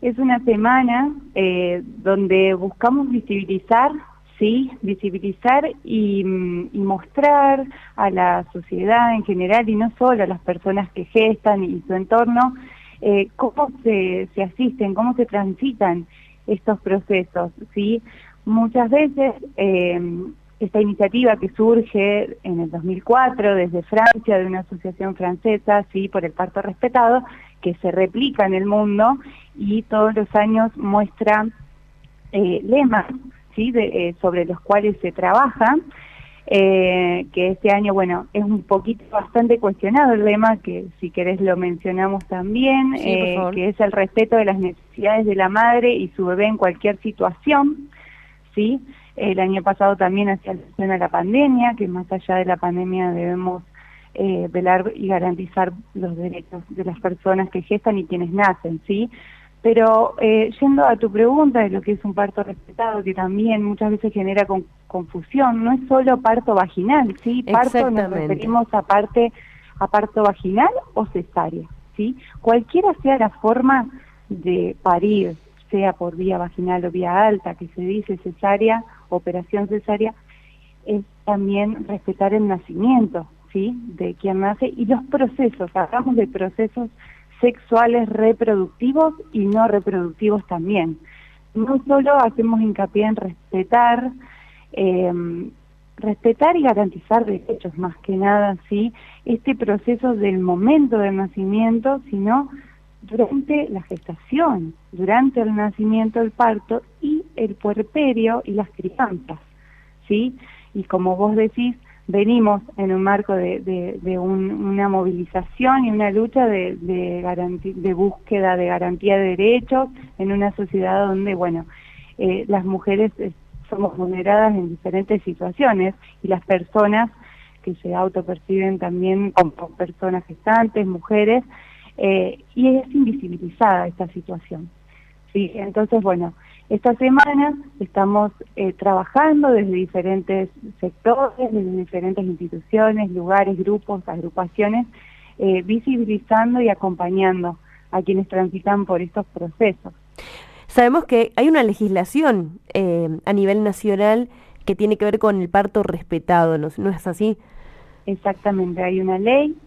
Es una semana donde buscamos visibilizar, ¿sí? Visibilizar y mostrar a la sociedad en general, y no solo a las personas que gestan y su entorno, cómo se asisten, cómo se transitan estos procesos, ¿sí? Muchas veces esta iniciativa que surge en el 2004 desde Francia, de una asociación francesa, ¿sí? Por el parto respetado, que se replica en el mundo y todos los años muestra lemas, ¿sí? Sobre los cuales se trabaja, que este año, bueno, es un poquito bastante cuestionado el lema, que si querés lo mencionamos también, Sí, por favor. que es el respeto de las necesidades de la madre y su bebé en cualquier situación, ¿sí? El año pasado también hacía alusión a la pandemia, que más allá de la pandemia debemos velar y garantizar los derechos de las personas que gestan y quienes nacen, ¿sí? Pero yendo a tu pregunta de lo que es un parto respetado, que también muchas veces genera confusión, no es solo parto vaginal, ¿sí? Parto nos Exactamente. referimos a parto vaginal o cesárea, ¿sí? Cualquiera sea la forma de parir, sea por vía vaginal o vía alta, que se dice cesárea, operación cesárea, es también respetar el nacimiento, ¿sí? De quien nace y los procesos, hablamos de procesos sexuales reproductivos y no reproductivos también. No solo hacemos hincapié en eh, respetar y garantizar derechos, más que nada, ¿sí? Este proceso del momento del nacimiento, sino durante la gestación, durante el nacimiento, el parto y el puerperio y las crianzas, ¿sí? Y como vos decís, venimos en un marco de una movilización y una lucha de búsqueda de garantía de derechos en una sociedad donde, bueno, las mujeres somos vulneradas en diferentes situaciones y las personas que se autoperciben también como personas gestantes, mujeres, y es invisibilizada esta situación. Sí, entonces, bueno, esta semana estamos trabajando desde diferentes sectores, desde diferentes instituciones, lugares, grupos, agrupaciones, visibilizando y acompañando a quienes transitan por estos procesos. Sabemos que hay una legislación a nivel nacional que tiene que ver con el parto respetado, ¿no es así? Exactamente, hay una ley,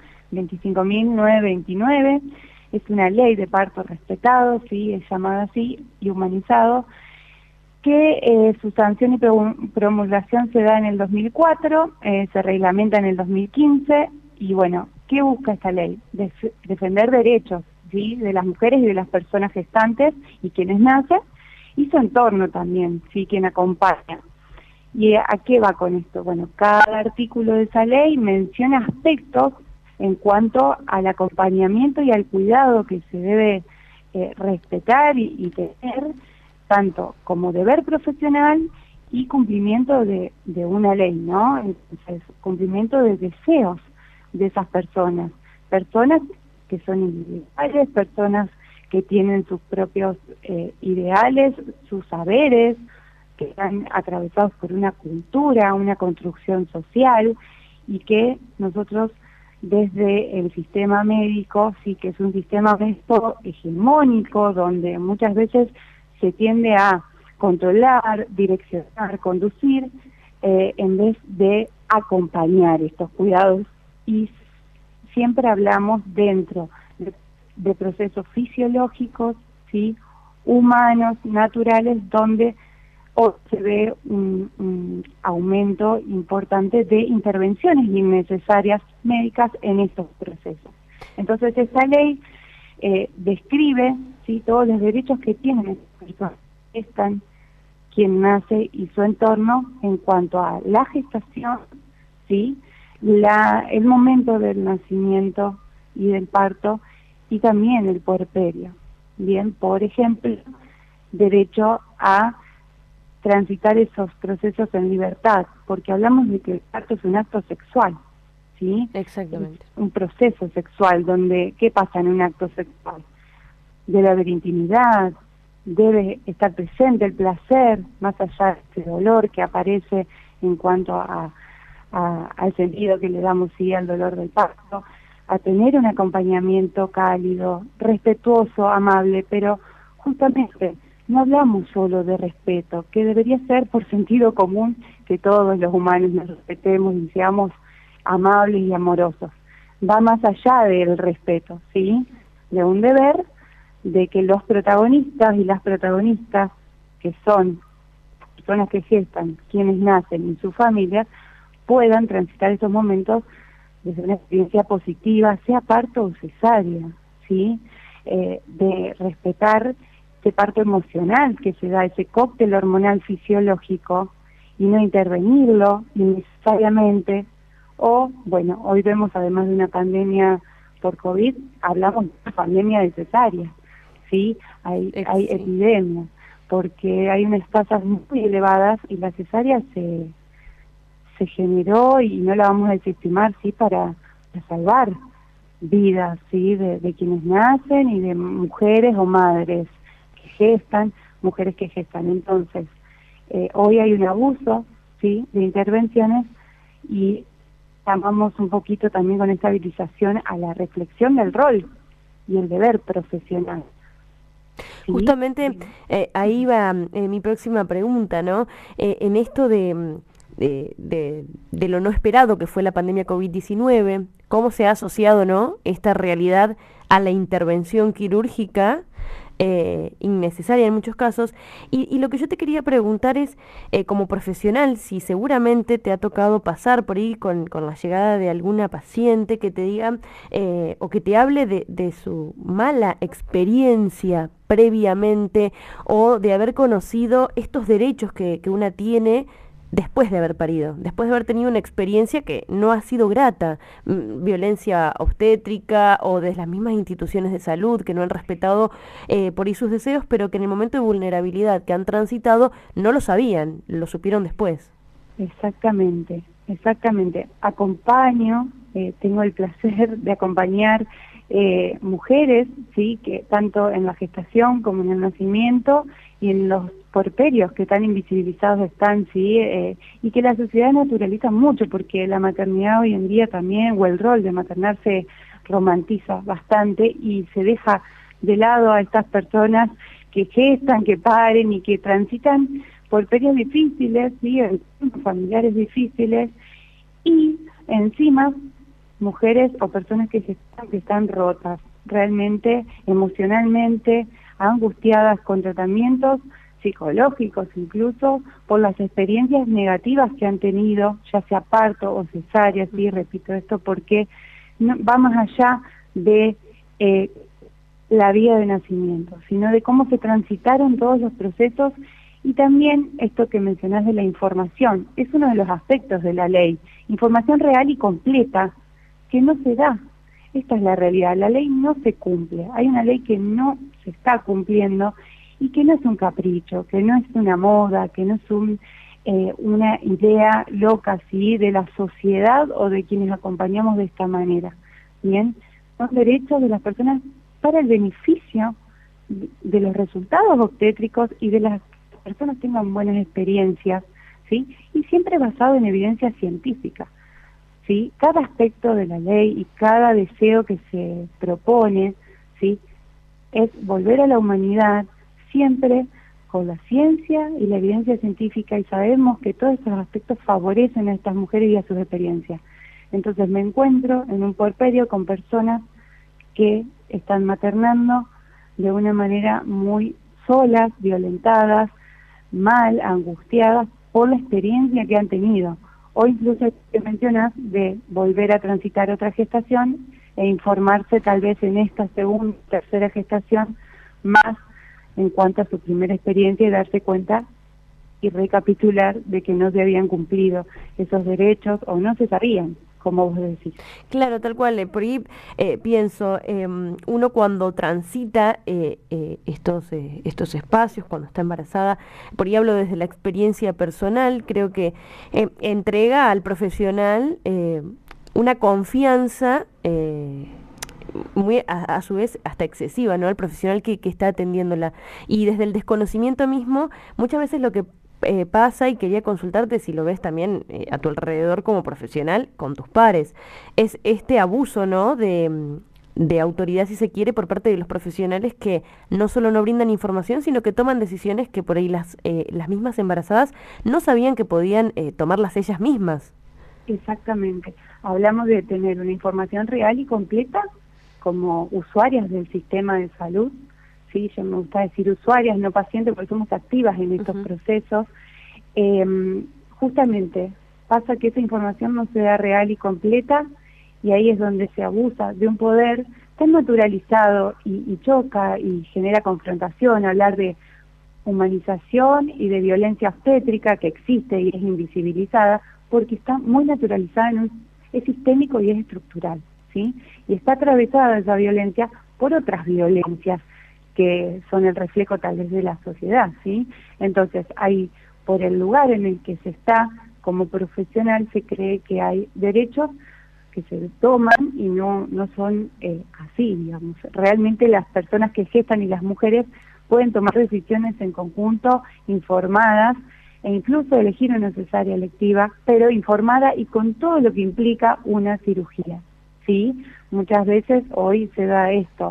25.929, es una ley de parto respetado, sí, es llamada así, y humanizado, que su sanción y promulgación se da en el 2004, se reglamenta en el 2015, y bueno, ¿qué busca esta ley? Defender derechos, ¿sí? De las mujeres y de las personas gestantes y quienes nacen, y su entorno también, ¿sí? Quien acompaña. ¿Y a qué va con esto? Bueno, cada artículo de esa ley menciona aspectos en cuanto al acompañamiento y al cuidado que se debe respetar y tener, tanto como deber profesional y cumplimiento de una ley, ¿no? Entonces, cumplimiento de deseos de esas personas. Personas que son individuales, personas que tienen sus propios ideales, sus saberes, que están atravesados por una cultura, una construcción social, y que nosotros desde el sistema médico, sí que es un sistema médico hegemónico, donde muchas veces se tiende a controlar, direccionar, conducir, en vez de acompañar estos cuidados, y siempre hablamos dentro de procesos fisiológicos, ¿sí? Humanos, naturales, donde se ve un aumento importante de intervenciones innecesarias médicas en estos procesos. Entonces esta ley describe, ¿sí? Todos los derechos que tienen estas personas, están quien nace y su entorno en cuanto a la gestación, ¿sí? El momento del nacimiento y del parto, y también el puerperio. Bien, por ejemplo, derecho a transitar esos procesos en libertad, porque hablamos de que el parto es un acto sexual, ¿sí? Es Exactamente. un proceso sexual donde, ¿qué pasa en un acto sexual? Debe haber intimidad, debe estar presente el placer, más allá de ese dolor que aparece en cuanto al sentido que le damos sí al dolor del parto, a tener un acompañamiento cálido, respetuoso, amable, pero justamente no hablamos solo de respeto, que debería ser por sentido común que todos los humanos nos respetemos y seamos amables y amorosos. Va más allá del respeto, ¿sí? De un deber de que los protagonistas y las protagonistas, que son personas que gestan, quienes nacen y su familia, puedan transitar estos momentos desde una experiencia positiva, sea parto o cesárea, ¿sí? De respetar ese parto emocional que se da, ese cóctel hormonal fisiológico, y no intervenirlo innecesariamente. O, bueno, hoy vemos, además de una pandemia por COVID, hablamos de una pandemia de cesárea, ¿sí? Hay Sí. epidemias, porque hay unas tasas muy elevadas y la cesárea se generó, y no la vamos a desestimar, ¿sí? Para salvar vidas, ¿sí? De quienes nacen y de mujeres o madres que gestan, mujeres que gestan. Entonces, hoy hay un abuso, ¿sí? De intervenciones, y llamamos un poquito también con esta habilitación a la reflexión del rol y el deber profesional, ¿sí? Justamente ahí va mi próxima pregunta, ¿no? En esto de lo no esperado que fue la pandemia COVID-19, ¿cómo se ha asociado, ¿no? Esta realidad a la intervención quirúrgica innecesaria en muchos casos? Y lo que yo te quería preguntar es, como profesional, si seguramente te ha tocado pasar por ahí con la llegada de alguna paciente que te diga o que te hable de su mala experiencia previamente, o de haber conocido estos derechos que una tiene después de haber parido, después de haber tenido una experiencia que no ha sido grata, violencia obstétrica o de las mismas instituciones de salud que no han respetado por ahí sus deseos, pero que en el momento de vulnerabilidad que han transitado no lo sabían, lo supieron después. Exactamente, exactamente. Acompaño, tengo el placer de acompañar mujeres, sí, que tanto en la gestación como en el nacimiento y en los puerperios que tan invisibilizados están, sí, y que la sociedad naturaliza mucho, porque la maternidad hoy en día también, o el rol de maternar, se romantiza bastante y se deja de lado a estas personas que gestan, que paren y que transitan por periodos difíciles, ¿sí? Familiares difíciles, y encima mujeres o personas que están rotas, realmente emocionalmente angustiadas, con tratamientos psicológicos incluso, por las experiencias negativas que han tenido, ya sea parto o cesárea, sí, repito esto porque va más allá de la vía de nacimiento, sino de cómo se transitaron todos los procesos. Y también esto que mencionás de la información, es uno de los aspectos de la ley, información real y completa, que no se da. Esta es la realidad, la ley no se cumple, hay una ley que no se está cumpliendo y que no es un capricho, que no es una moda, que no es una idea loca, ¿sí?, de la sociedad o de quienes acompañamos de esta manera. Bien, son derechos de las personas para el beneficio de los resultados obstétricos y de las personas tengan buenas experiencias, ¿sí? Y siempre basado en evidencia científica, ¿sí? Cada aspecto de la ley y cada deseo que se propone, ¿sí?, es volver a la humanidad siempre con la ciencia y la evidencia científica, y sabemos que todos estos aspectos favorecen a estas mujeres y a sus experiencias. Entonces me encuentro en un puerperio con personas que están maternando de una manera muy solas, violentadas, mal, angustiadas por la experiencia que han tenido. O incluso que mencionas de volver a transitar otra gestación e informarse tal vez en esta segunda, tercera gestación más en cuanto a su primera experiencia, y darse cuenta y recapitular de que no se habían cumplido esos derechos o no se sabían, como vos decís. Claro, tal cual. Por ahí pienso, uno cuando transita estos espacios, cuando está embarazada, por ahí hablo desde la experiencia personal, creo que entrega al profesional una confianza muy a su vez hasta excesiva, ¿no? Al profesional que está atendiéndola. Y desde el desconocimiento mismo, muchas veces lo que pasa, y quería consultarte si lo ves también a tu alrededor como profesional, con tus pares, es este abuso, ¿no? de autoridad, si se quiere, por parte de los profesionales que no solo no brindan información, sino que toman decisiones que por ahí las mismas embarazadas no sabían que podían tomarlas ellas mismas. Exactamente. Hablamos de tener una información real y completa como usuarias del sistema de salud. Sí, yo me gusta decir usuarias, no pacientes, porque somos activas en estos procesos. Justamente pasa que esa información no se da real y completa, y ahí es donde se abusa de un poder tan naturalizado y choca y genera confrontación. Hablar de humanización y de violencia obstétrica que existe y es invisibilizada porque está muy naturalizada, es sistémico y es estructural, ¿sí? Y está atravesada esa violencia por otras violencias que son el reflejo tal vez de la sociedad, ¿sí? Entonces, hay, por el lugar en el que se está como profesional, se cree que hay derechos que se toman y no son así, digamos. Realmente las personas que gestan y las mujeres pueden tomar decisiones en conjunto, informadas, e incluso elegir una cesárea electiva, pero informada y con todo lo que implica una cirugía, ¿sí? Muchas veces hoy se da esto,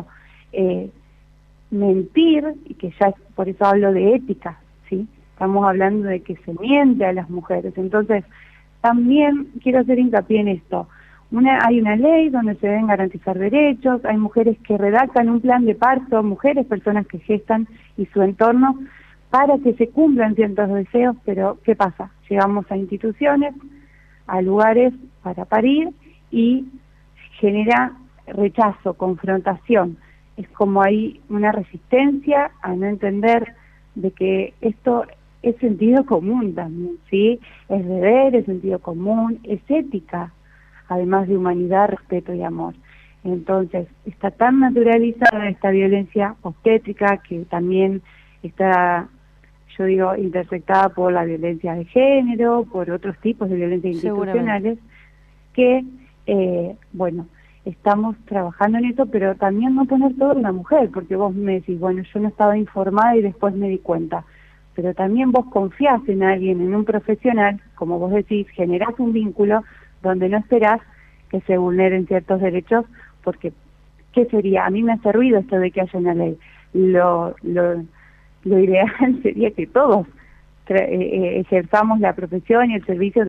mentir, y que ya por eso hablo de ética, ¿sí? Estamos hablando de que se miente a las mujeres. Entonces, también quiero hacer hincapié en esto. Hay una ley donde se deben garantizar derechos, hay mujeres que redactan un plan de parto, mujeres, personas que gestan y su entorno, para que se cumplan ciertos deseos, pero ¿qué pasa? Llegamos a instituciones, a lugares para parir y genera rechazo, confrontación. Es como hay una resistencia a no entender de que esto es sentido común también, ¿sí? Es deber, es sentido común, es ética, además de humanidad, respeto y amor. Entonces, está tan naturalizada esta violencia obstétrica que también está, yo digo, intersectada por la violencia de género, por otros tipos de violencia institucionales, que, bueno, estamos trabajando en eso, pero también no poner todo en la mujer, porque vos me decís, bueno, yo no estaba informada y después me di cuenta, pero también vos confiás en alguien, en un profesional, como vos decís, generás un vínculo donde no esperás que se vulneren ciertos derechos, porque, ¿qué sería? A mí me hace ruido esto de que haya una ley. Lo ideal sería que todos ejerzamos la profesión y el servicio